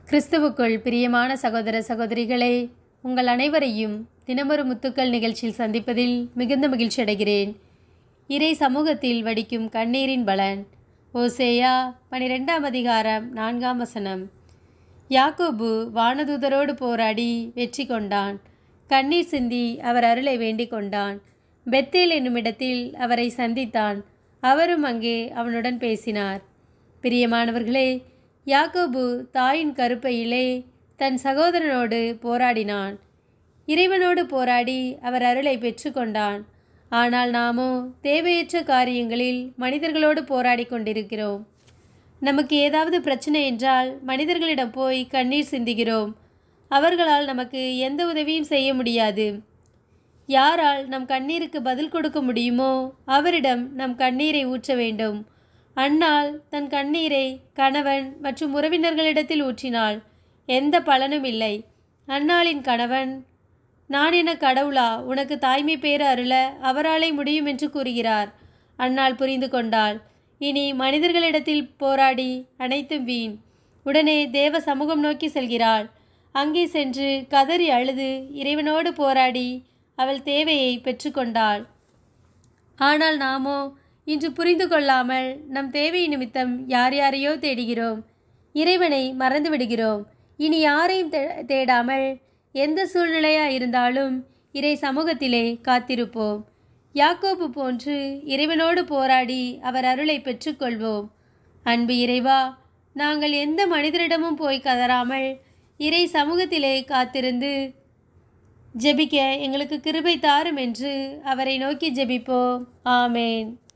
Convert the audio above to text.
கிறிஸ்துவுக்குள் பிரியமான சகோதர சகோதரிகளே, உங்கள் அனைவரையும் தினமொரு முத்துக்கள் நிகழ்ச்சியில் சந்திப்பதில் மிகுந்த மகிழ்ச்சி அடைகிறேன். இறை சமூகத்தில் வடிக்கும் கண்ணீரின் பலன். ஓசேயா 12ஆம் அதிகாரம் 4ஆம் வசனம். யாக்கோபு வானதூதரோடு போராடி வெற்றி கொண்டான். கண்ணீர் சிந்தி அவர் அருளை வேண்டிக் கொண்டான். பெத்தேல் என்னுமிடத்தில் அவரை சந்தித்தான். அவரும் அங்கே அவனுடன் பேசினார். பிரியமானவர்களே, யாக்கோபு தாயின் கருப்பையிலே தன் சகோதரனோடு போராடினான். இறைவனோடு போராடி அவர் அருளை பெற்று கொண்டான். ஆனால் நாமோ தேவையற்ற காரியங்களில் மனிதர்களோடு போராடி கொண்டிருக்கிறோம். நமக்கு ஏதாவது பிரச்சனை என்றால் மனிதர்களிடம் போய் கண்ணீர் சிந்துகிறோம். அவர்களால் நமக்கு எந்த உதவியும் செய்ய முடியாது. யாரால் நம் கண்ணீருக்கு பதில் கொடுக்க முடியுமோ அவரிடம் நம் கண்ணீரை ஊற்ற வேண்டும். அன்னாள் தன் கண்ணீரை கணவன் மற்றும் உறவினர்களிடத்தில் ஊற்றினாள். எந்த பலனும் இல்லை. அன்னாளின் கணவன், நான் என கடவுளா உனக்கு தாய்மை பேறு அருள அவராலே முடியும் என்று கூறுகிறார். அன்னாள் புரிந்து கொண்டாள். இனி மனிதர்களிடத்தில் போராடி அனைத்தும் வீண். உடனே தேவ சமூகம் நோக்கி செல்கிறாள். அங்கே சென்று கதறி அழுது இறைவனோடு போராடி அவள் தேவையை பெற்றுக்கொண்டாள். ஆனால் நாமோ இன்று புரிந்து கொள்ளாமல் நம் தேவை நிமித்தம் யார் யாரையோ தேடுகிறோம். இறைவனை மறந்து விடுகிறோம். இனி யாரையும் தேடாமல் எந்த சூழ்நிலையாக இருந்தாலும் இறை சமூகத்திலே காத்திருப்போம். யாக்கோபு போன்று இறைவனோடு போராடி அவர் அருளை பெற்றுக்கொள்வோம். அன்பு இறைவா, நாங்கள் எந்த மனிதரிடமும் போய் கதறாமல் இறை சமூகத்திலே காத்திருந்து ஜெபிக்க எங்களுக்கு கிருபை தாரும் என்று அவரை நோக்கி ஜெபிப்போம். ஆமேன்.